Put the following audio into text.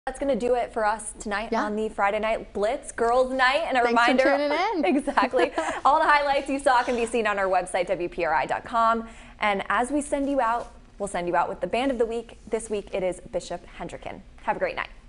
That's going to do it for us tonight on the Friday Night Blitz Girls Night. And a reminder, for tuning in. Exactly. All the highlights you saw can be seen on our website, WPRI.com. And as we send you out, we'll send you out with the band of the week. This week it is Bishop Hendricken. Have a great night.